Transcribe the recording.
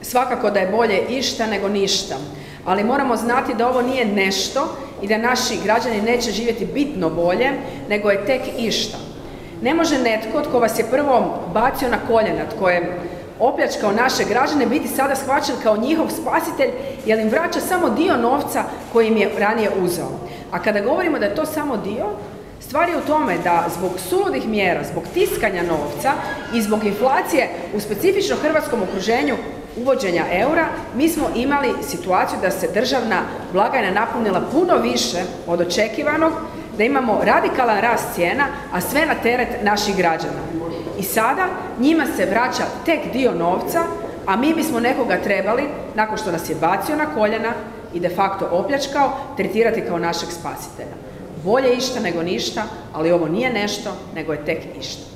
svakako da je bolje išta nego ništa, ali moramo znati da ovo nije nešto i da naši građani neće živjeti bitno bolje, nego je tek išta. Ne može netko tko vas je prvo bacio na koljena, tko je opljačkao naše građane, biti sada shvaćen kao njihov spasitelj, jer im vraća samo dio novca koji im je ranije uzeo. A kada govorimo da je to samo dio, stvar je u tome da zbog suludih mjera, zbog tiskanja novca i zbog inflacije u specifično hrvatskom okruženju uvođenja eura, mi smo imali situaciju da se državna blagajna napunila puno više od očekivanog, da imamo radikalan rast cijena, a sve na teret naših građana. I sada njima se vraća tek dio novca, a mi bismo nekoga trebali, nakon što nas je bacio na koljena i de facto opljačkao, tretirati kao našeg spasitelja. Bolje išta nego ništa, ali ovo nije nešto, nego je tek išta.